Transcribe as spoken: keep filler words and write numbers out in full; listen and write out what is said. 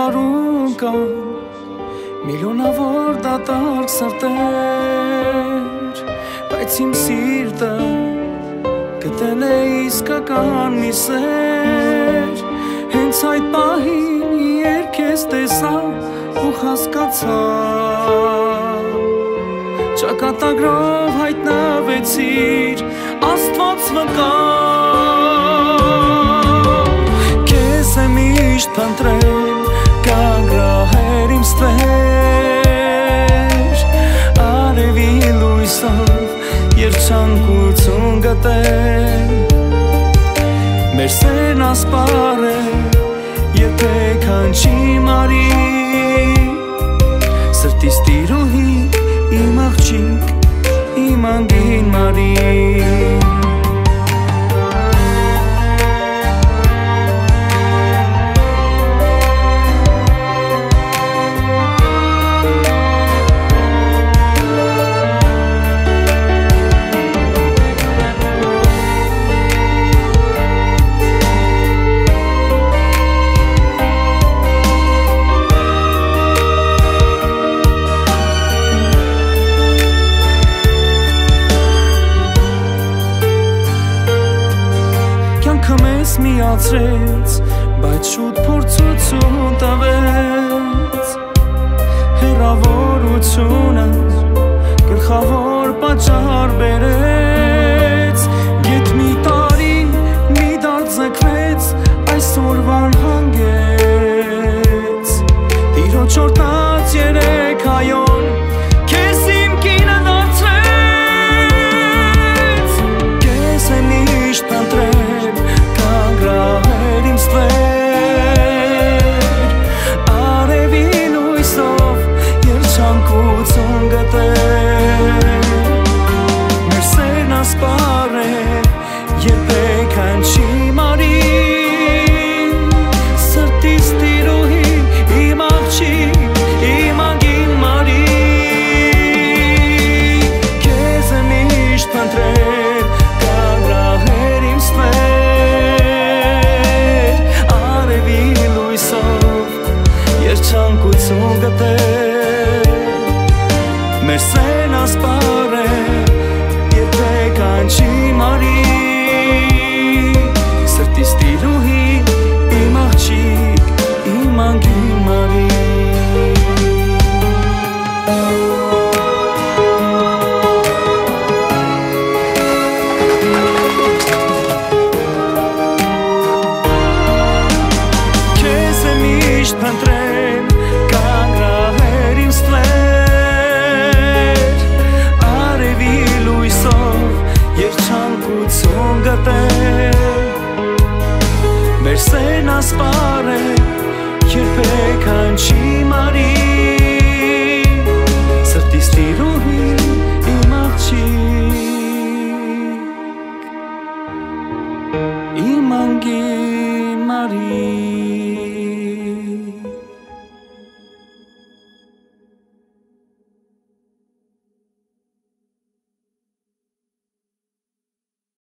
աշխարհում կան միլիոնավոր դատարկ սրտեր, բայց իմ սիրտը գտել է իսկական մի սեր, հենց այդ պահին երբ ես տեսա ու հասկացա, ճակատագրով հայտնվեցիր Աստված վկա, քեզ եմ միշտ փնտրել կանգրահեր իմ ստվեր, արևի լույսով երջանկություն գտել, մեր սերն ասպար է երբեք հնչի մարի, սրտիս տիրուհի իմ աղջիկ, իմ անգին մարի։ Միացրեց, բայց շուտ փորձություն տվեց, հեռավորությունը գլխավոր պատճառ բերեց, գեթ մի տարի մի դարձ ձգվեց, այսօրվան հանգեց, տիրոջ օրհնած երեք հայոն քեզ իմ կինը դարձրեց, քեզ եմ միշտ փնտրել կանգրահեր իմ ստվեր, արևի լույսով երջանկություն գտել, մեր սերն ասպար է երբեք հնչի մարի, սրտիս տիրուհի իմ աղջիկ, իմ անգին մարի, քեզ եմ միշտ փնտրել կանգրահեր իմ ստվեր, երջանկություն գտել, մեր սերն ասպար է երբեք հնչի մարի, սրտիս տիրուհի իմ աղջիկ, իմ անգին մարի։ Փնտրել կանգրահեր իմ ստվեր, արևի լույսով երջանկություն գտել, մեր սերն ասպար է երբեք հնչի մարի, սրտիս տիրուհի իմ աղջիկ, իմ անգին մարի։